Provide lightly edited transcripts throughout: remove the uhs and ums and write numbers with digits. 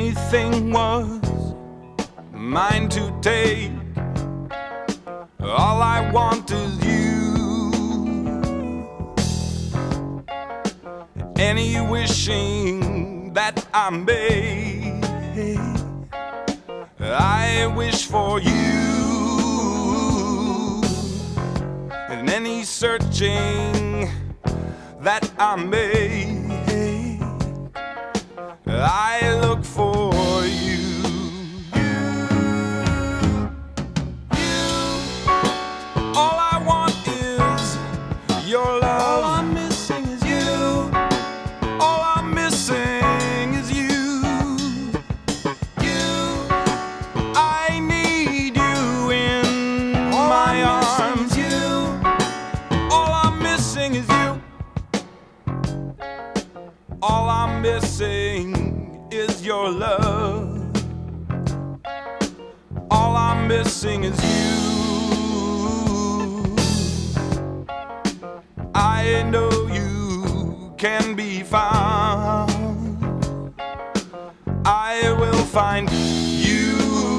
anything was mine to take, all I want is you. Any wishing that I made, I wish for you. And any searching that I made, I look for you. All I want is your love. All I'm missing is you. All I'm missing is you. I need you in my arms. All I'm missing is you. All I'm missing is your love. All I'm missing is you. I know you can be found. I will find you.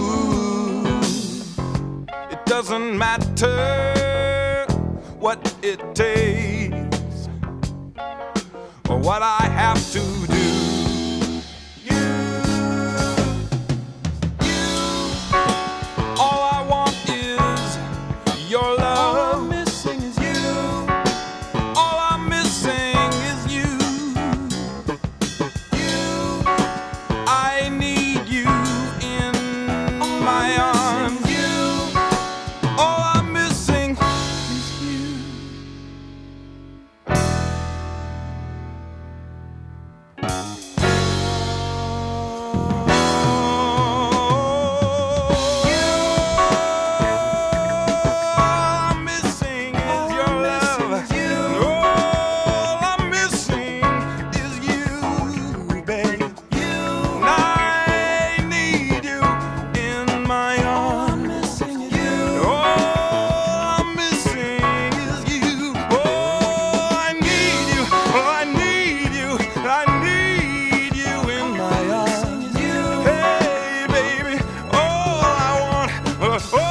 It doesn't matter what it takes or what I have to do. All I want is your love. All I'm missing is you. All I'm missing is you. I need you in my arms. All I'm missing is you. Oh,